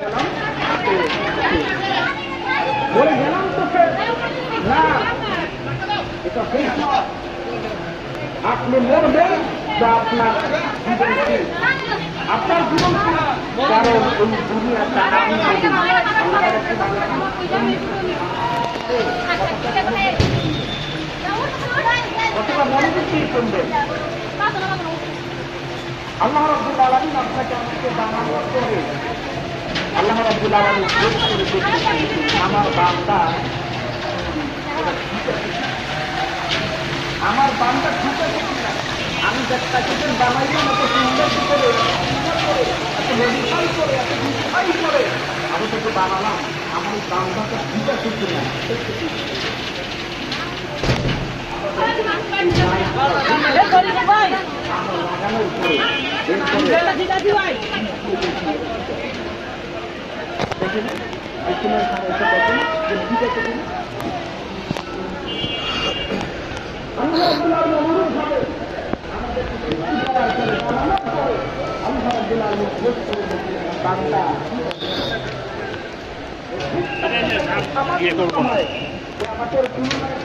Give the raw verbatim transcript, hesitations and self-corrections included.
বলে গেলাম তো না, এটা আপনি মরবেন যা আপনার জীবন আপনার জীবন কারণ এই দুনিয়াটা কতটা মনোযোগ দিয়ে শুনবেন। আল্লাহ রাব্বুল আলামিন আপনাকে আমাকে বানানোর পরে আল্লাহ রাব্বুল আলামিন আমার বান্দা আমার বান্দা ঠিক আছে কিনা, আমি যাকে বানাইলাম এত সুন্দর করে এত মডিফাই করে এত ডিফাই করে আমি তাকে বানালাম, আমার বান্দাটা ঠিক আছে কিনা। লাগানোর পরে বাংলা